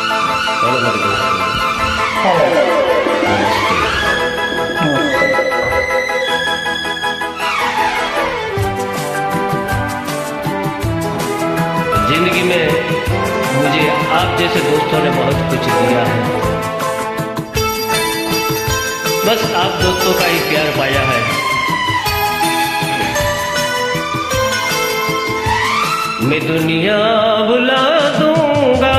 Hello मेरे दोस्तों। नमस्ते। जिंदगी में मुझे आप जैसे दोस्तों ने बहुत कुछ दिया है। बस आप दोस्तों का ही प्यार पाया है। मैं दुनिया भुला दूंगा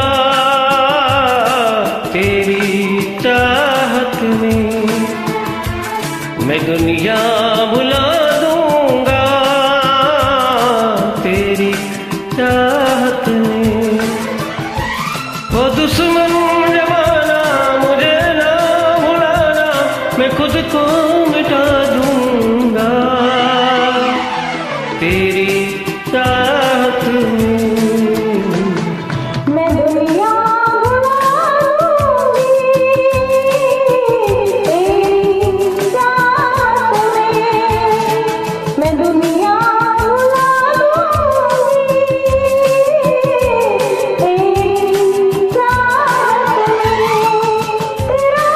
तेरी चाहत में। मैं दुनिया भुला दूंगा तेरी चाहत में। वो दुश्मन जमाना मुझे ना भुलाना, मैं खुद को मिटा दूंगा तेरी चाहत में। मैं दुनिया भुला दूंगी तेरी चाहत में। मैं दुनिया भुला दूंगी तेरी चाहत में। तेरा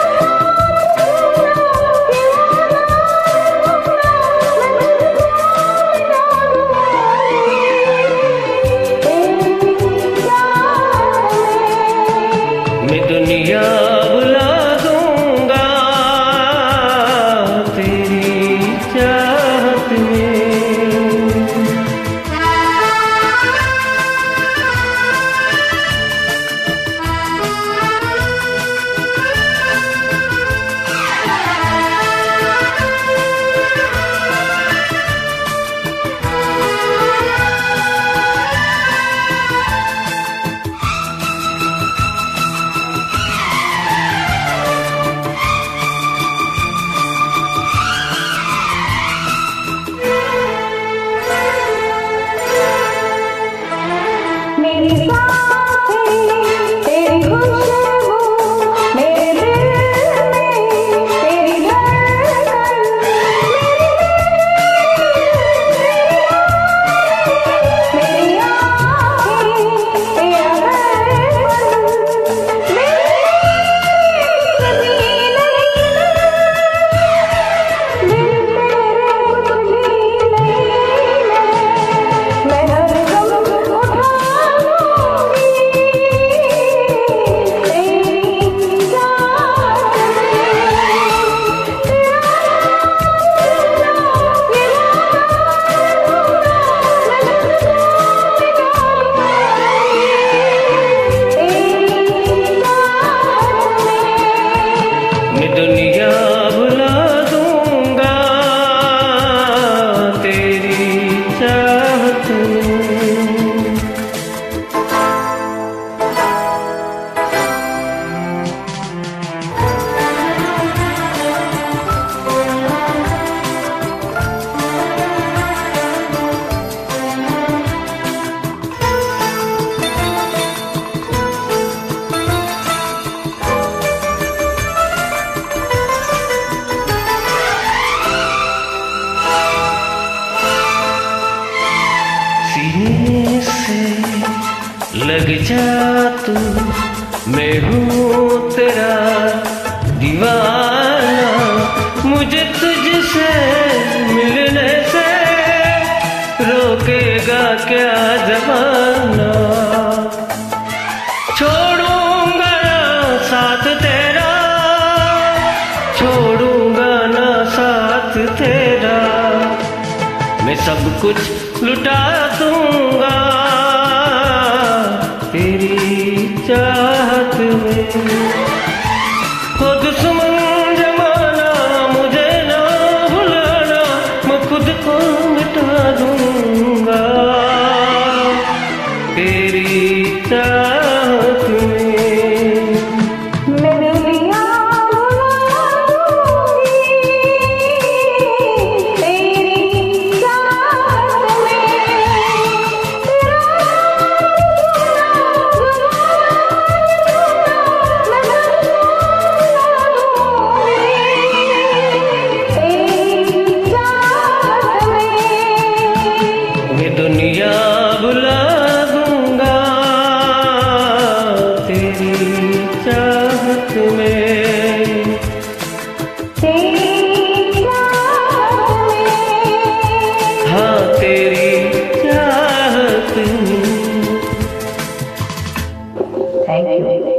मैं दुनिया भुला दूंगा तेरी चाहत में। मेरी सांसें तेरी खुशबू, मेरे दिल में तेरी धड़कन। मेरी आँखें तेरा दर्पण। मेरी कभी नहीं, दिल तेरे कुछ भी नहीं। मैं हर गम उठा मैं दुनिया भुला दूंगा तेरी चाहत में। सीने से लग जा तू, मैं हूँ तेरा दीवाना। मुझे तुझसे मिलने से रोकेगा क्या जमाना। छोड़ूंगा ना साथ तेरा, छोड़ूंगा ना साथ तेरा। मैं सब कुछ लुटा दूंगा तेरी चाहत में। हो दुश्मन जमाना मुझे ना भुलाना, मैं खुद को मिटा दूंगा तेरी चाहत में। मैं दुनिया भुला दूंगी तेरी चाहत में। Thank you.